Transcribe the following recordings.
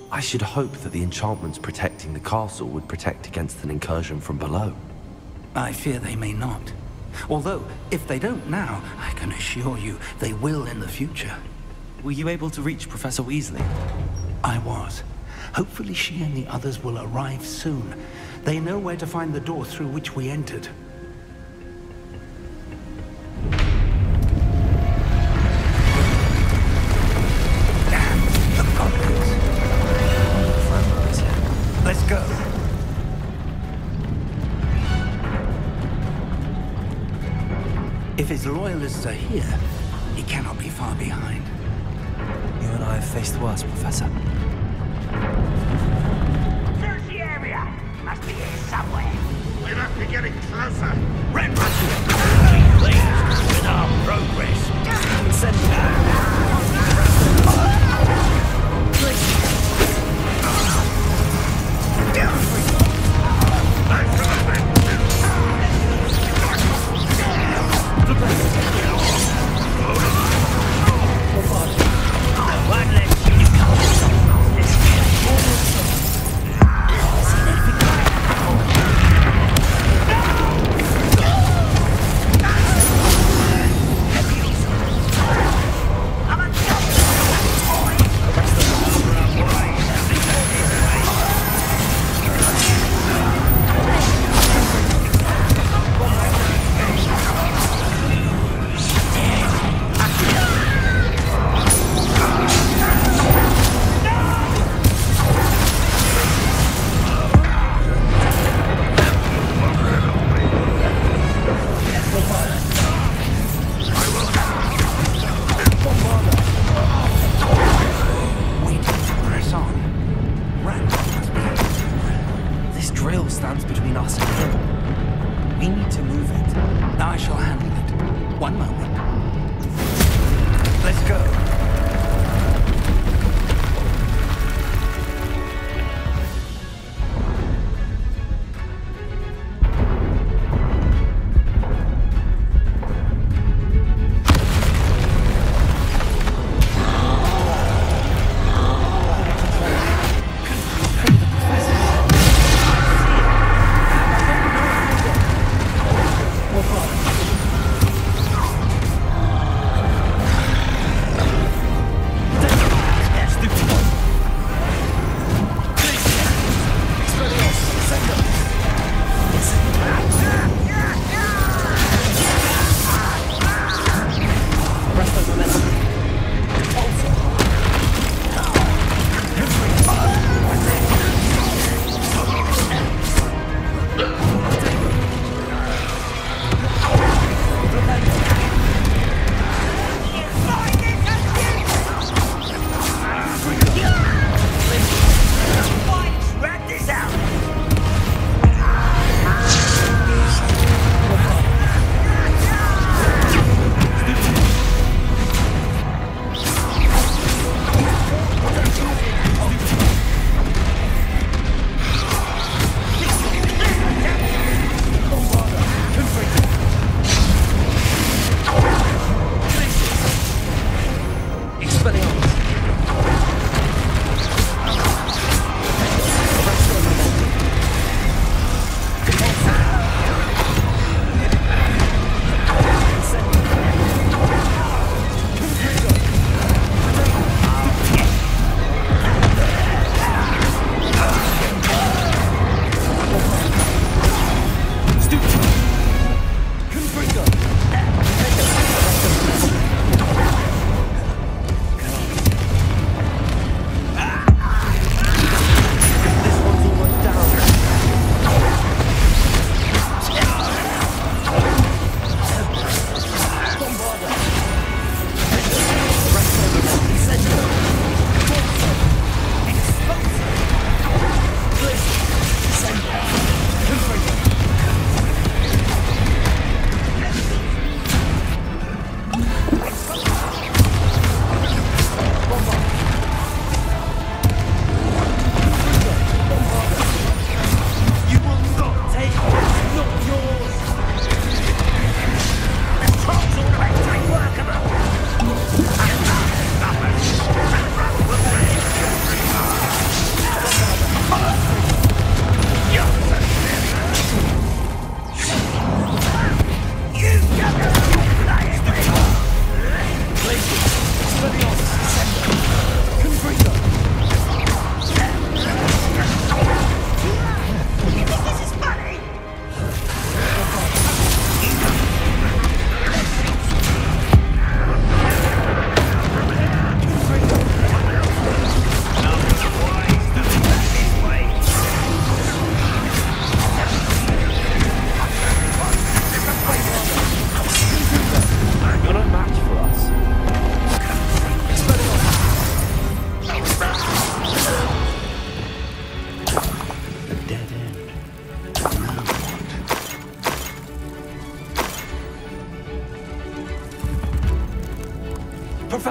I should hope that the enchantments protecting the castle would protect against an incursion from below. I fear they may not. Although, if they don't now, I can assure you they will in the future. Were you able to reach Professor Weasley? I was. Hopefully she and the others will arrive soon. They know where to find the door through which we entered. Damn, the goblins. Let's go. If his loyalists are here, he cannot be far behind. You and I have faced worse, Professor. Search the area! Must be here somewhere. We must be getting closer. Red Russian! Please, with our progress. Send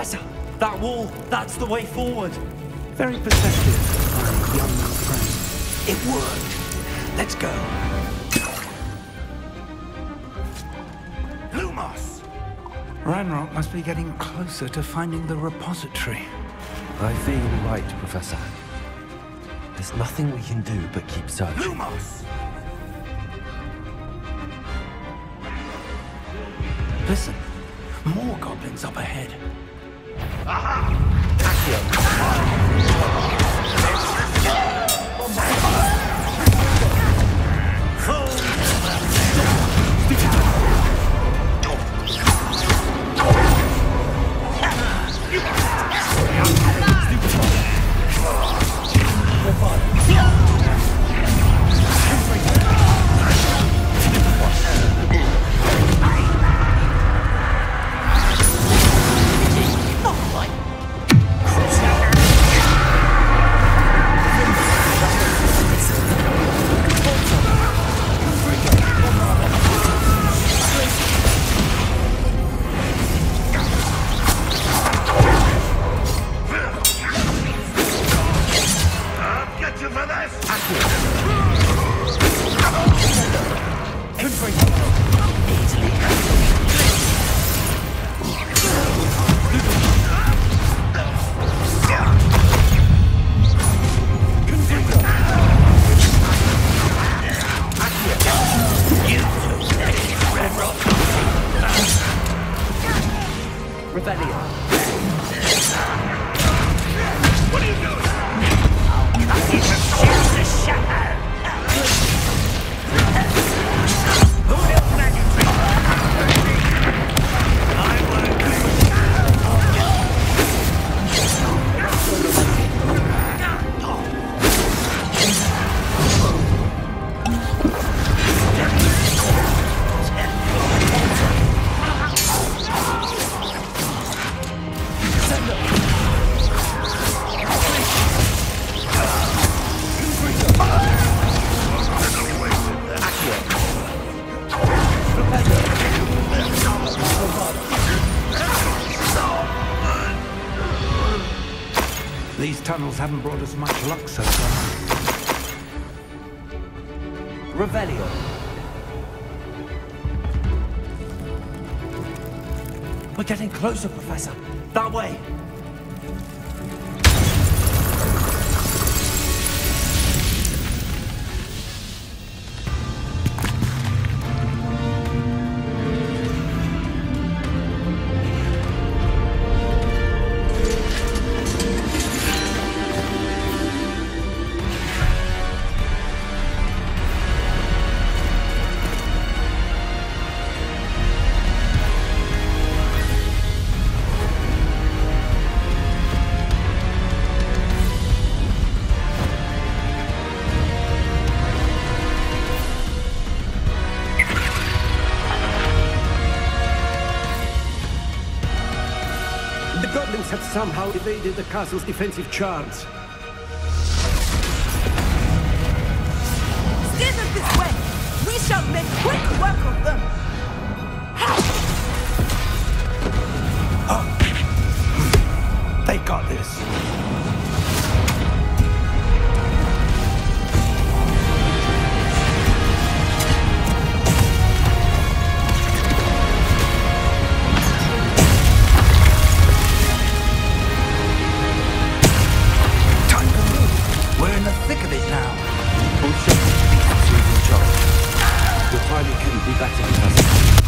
Professor! That wall, that's the way forward! Very perceptive, my young friend. It worked. Let's go. Lumos! Ranrock must be getting closer to finding the repository. I fear you're right, Professor. There's nothing we can do but keep searching. Lumos! Listen, more goblins up ahead. These tunnels haven't brought us much luck so far. Revelio. We're getting closer, Professor. That way. The goblins have somehow evaded the castle's defensive charms. Steer them this way! We shall make quick work of them! They got this. Thick of it now. Bullshit. Absolutely job. Your timing couldn't be better, Professor.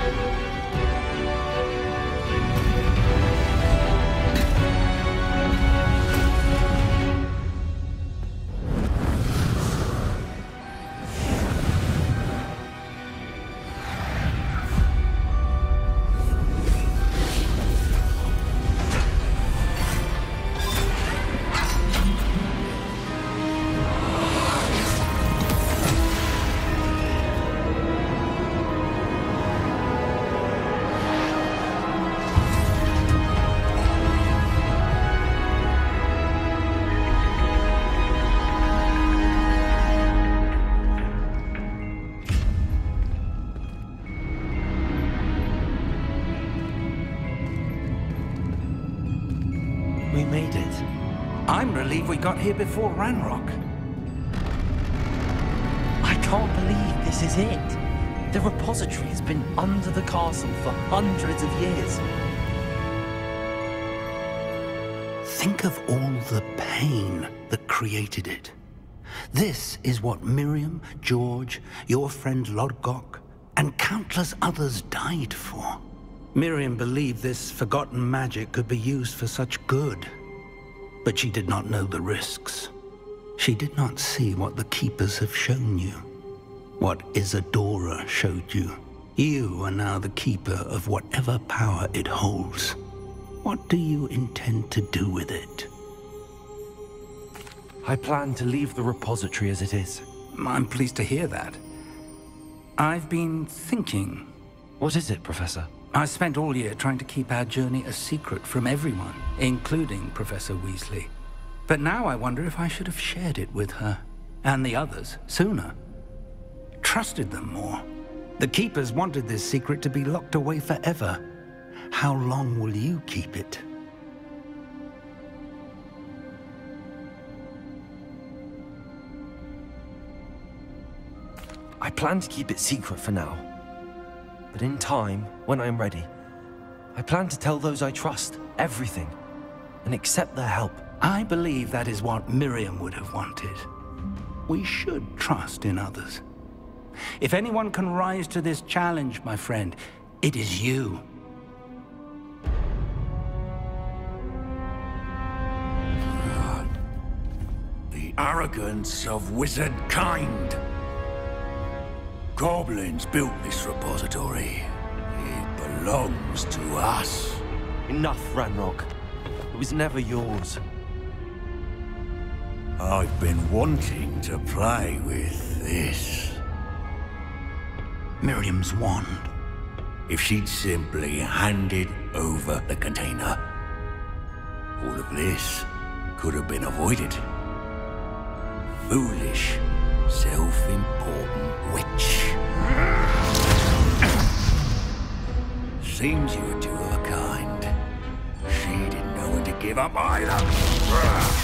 We made it. I'm relieved we got here before Ranrock. I can't believe this is it. The repository has been under the castle for hundreds of years. Think of all the pain that created it. This is what Miriam, George, your friend Lodgok, and countless others died for. Miriam believed this forgotten magic could be used for such good, but she did not know the risks. She did not see what the Keepers have shown you, what Isadora showed you. You are now the Keeper of whatever power it holds. What do you intend to do with it? I plan to leave the repository as it is. I'm pleased to hear that. I've been thinking. What is it, Professor? I spent all year trying to keep our journey a secret from everyone, including Professor Weasley. But now I wonder if I should have shared it with her, and the others, sooner. Trusted them more. The Keepers wanted this secret to be locked away forever. How long will you keep it? I plan to keep it secret for now. But in time, when I'm ready, I plan to tell those I trust everything and accept their help. I believe that is what Miriam would have wanted. We should trust in others. If anyone can rise to this challenge, my friend, it is you. The arrogance of wizard kind. Goblins built this repository. It belongs to us. Enough, Ranrock. It was never yours. I've been wanting to play with this. Miriam's wand. If she'd simply handed over the container, all of this could have been avoided. Foolish, self-important witch. Seems you were two of a kind. She didn't know when to give up either.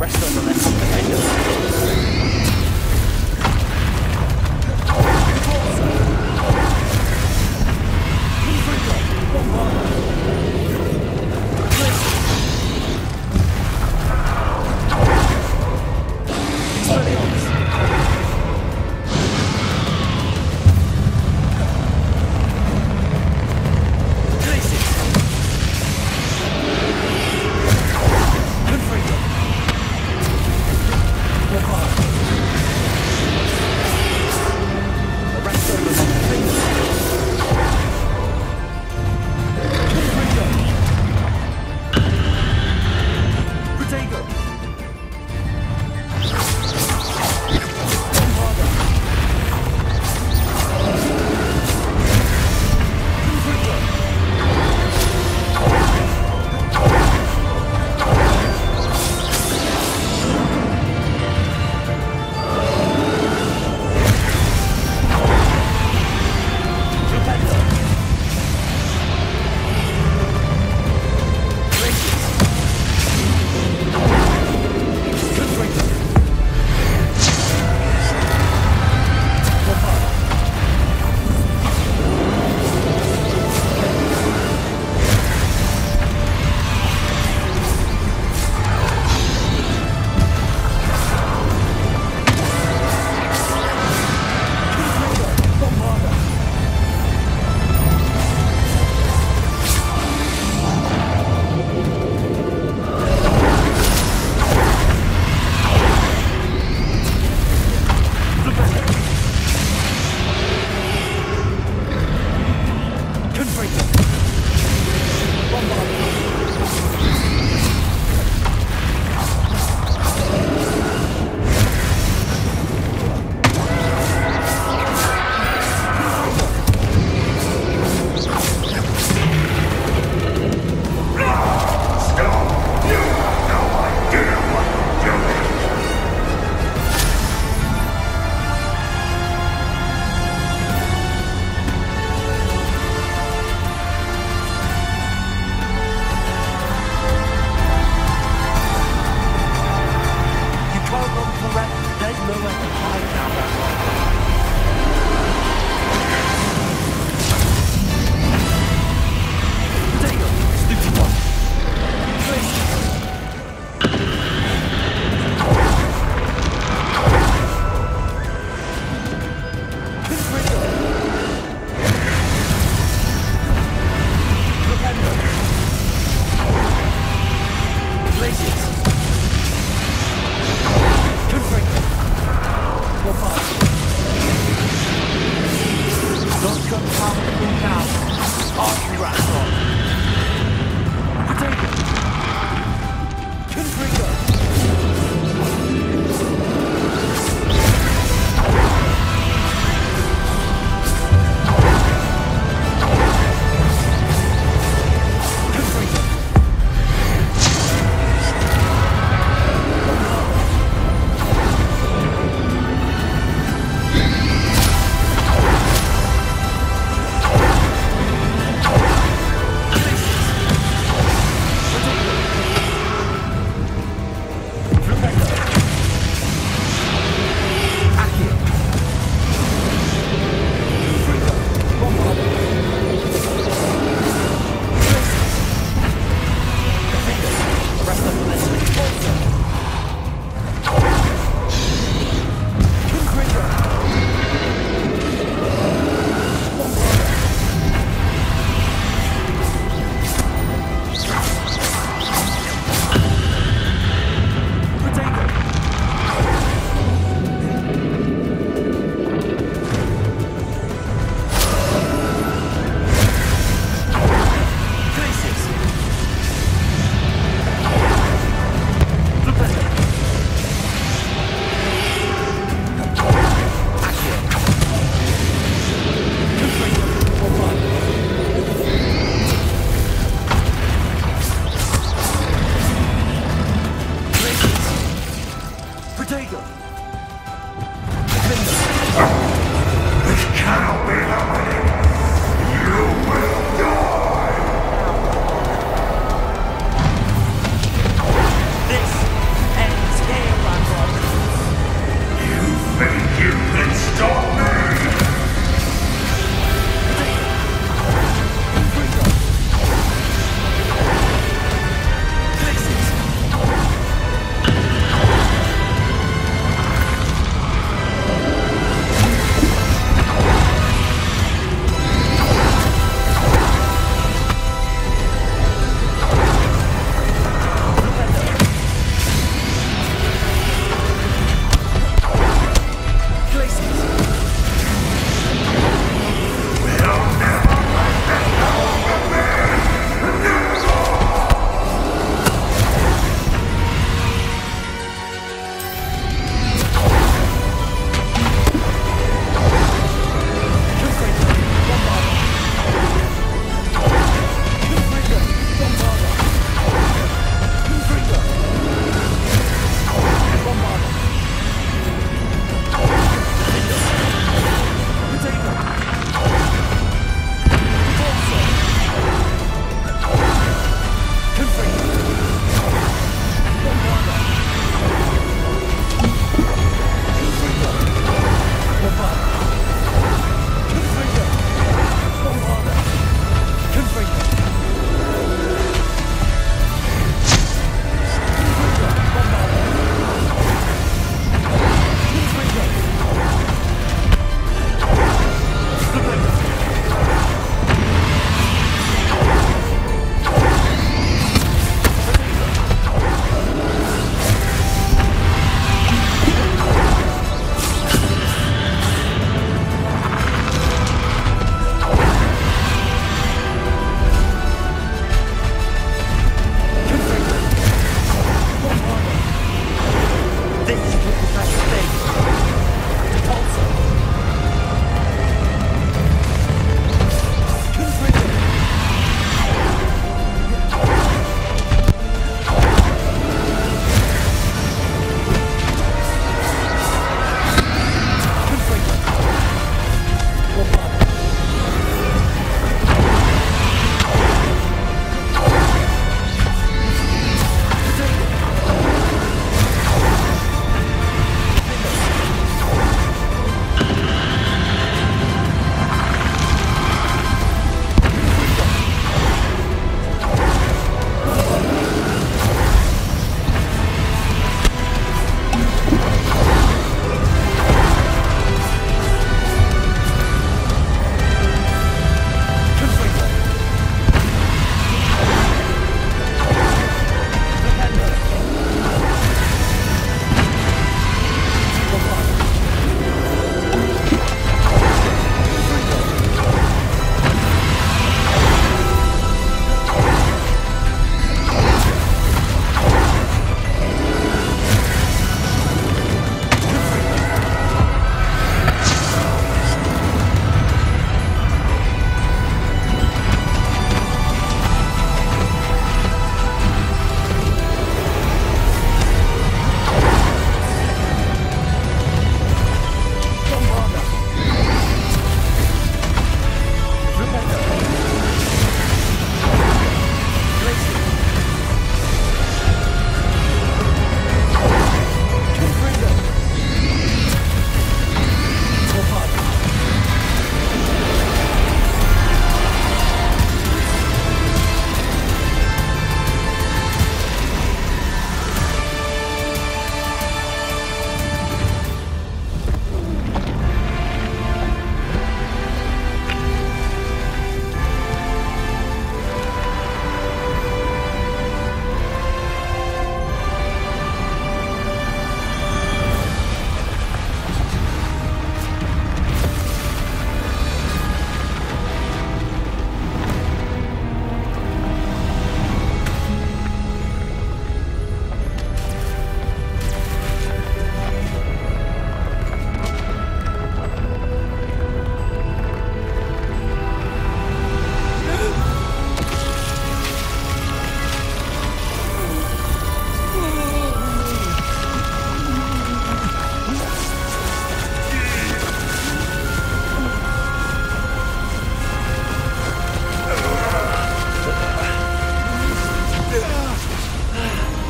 rest on the left of the defenders.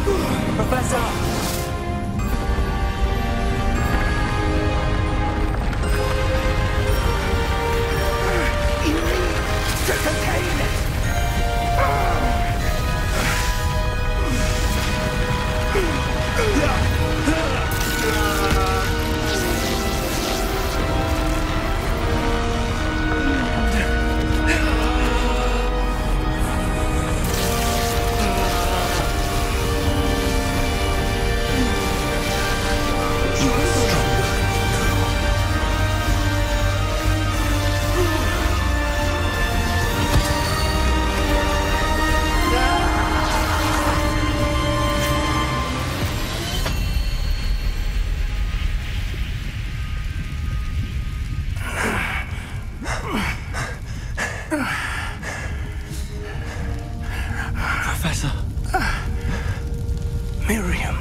Professor! You need to contain it! Professor. Miriam.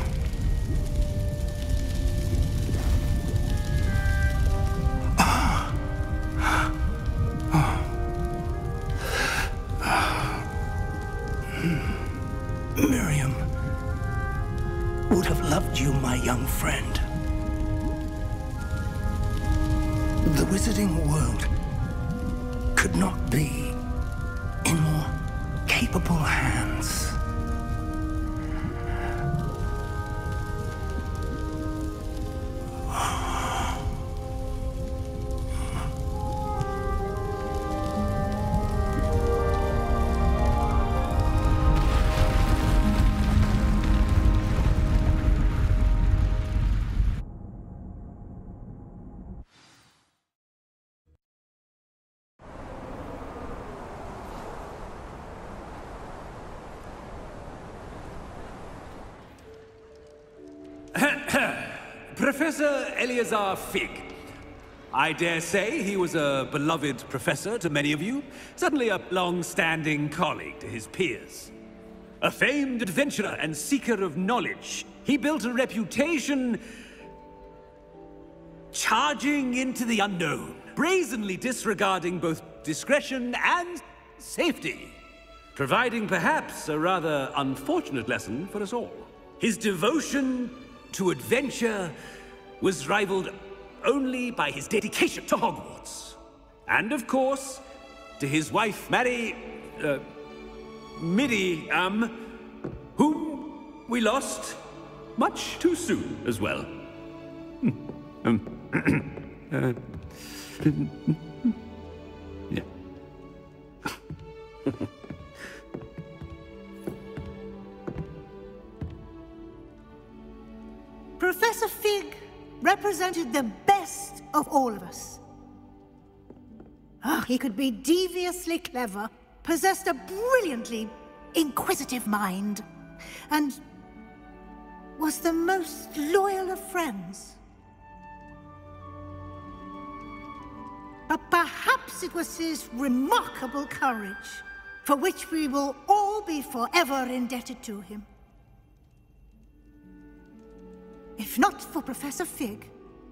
Miriam would have loved you, my young friend. The wizarding world could not be in more capable hands. Professor Eleazar Fig. I dare say he was a beloved professor to many of you, certainly a long-standing colleague to his peers. A famed adventurer and seeker of knowledge, he built a reputation charging into the unknown, brazenly disregarding both discretion and safety, providing perhaps a rather unfortunate lesson for us all. His devotion to adventure was rivaled only by his dedication to Hogwarts. And of course, to his wife, Middy, whom we lost much too soon as well. Yeah. Professor Fig represented the best of all of us. He could be deviously clever, possessed a brilliantly inquisitive mind, and was the most loyal of friends. But perhaps it was his remarkable courage, for which we will all be forever indebted to him. If not for Professor Fig,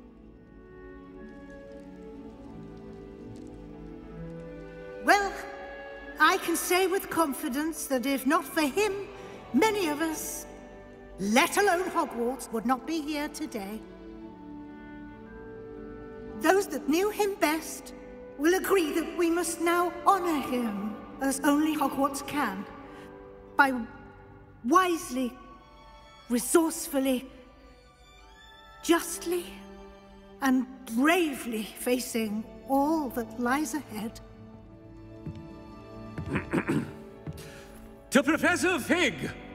well, I can say with confidence that if not for him, many of us, let alone Hogwarts, would not be here today. Those that knew him best will agree that we must now honor him as only Hogwarts can, by wisely, resourcefully, justly and bravely facing all that lies ahead. To Professor Fig,